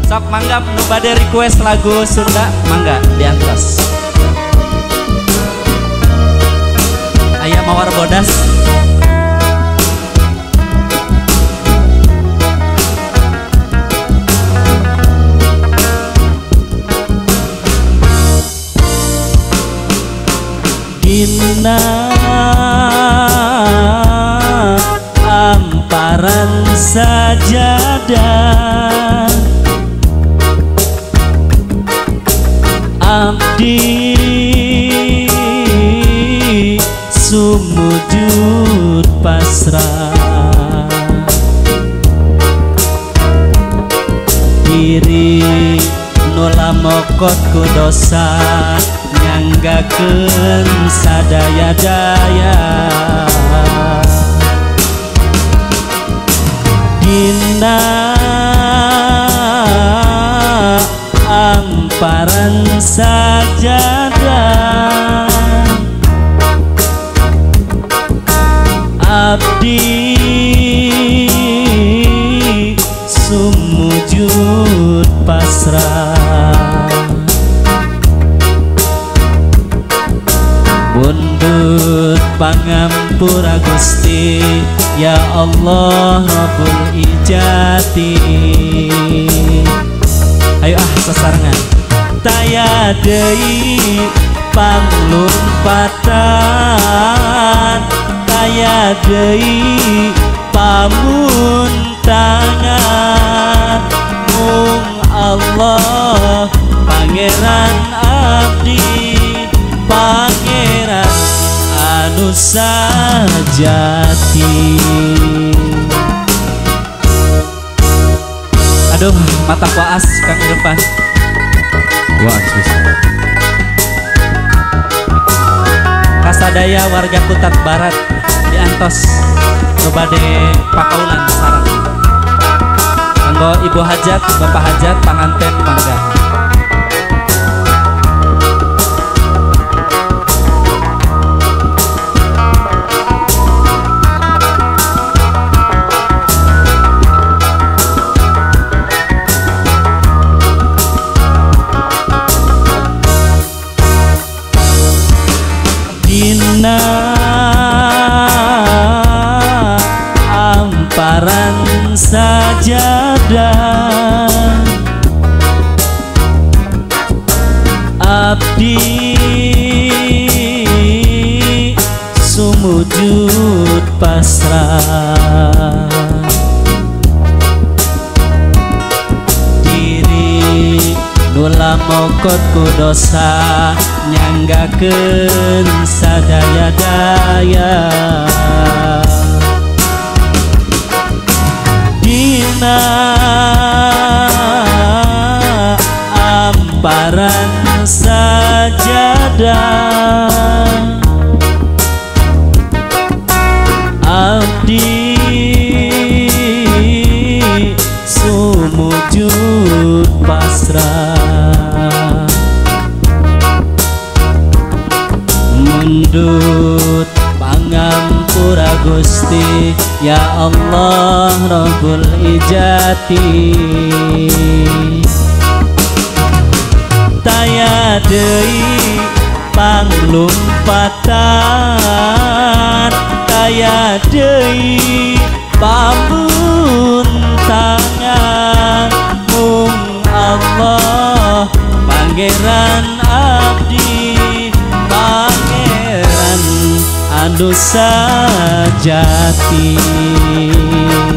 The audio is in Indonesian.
Sok mangga nu bade request lagu Sunda mangga diantos. Aya mawar bodas. Dina amparan sajadah abdi sumujud pasrah diri nulamokot ku dosa nyanggakeun sadaya-daya dina amparan sajadah abdi sumujud pasrah bundut pangampura Gusti ya Allah Rabbul Ijati. Ayo sasarangan taya deui panglumpatan taya deui pamuntangan mung Allah pangeran abdi pangeran anu sajati. Aduh mata kuas Kang Irfan kuas kasadaya warga Kutat Barat diantos nubade pakaulan sarang kanggo ibu hajat bapak hajat panganten mangga. Dina amparan sajadah abdi sumujud pasrah diri nulamokot ku dosa nyanggakeun sadaya-daya dina amparan sajadah abdi sumujud pasrah mundut pangampura Gusti ya Allah Rabbul Ijati. Taya deui panglumpatan taya deui pamuntangan mung Allah pangeran abdi pangeran anu sajati.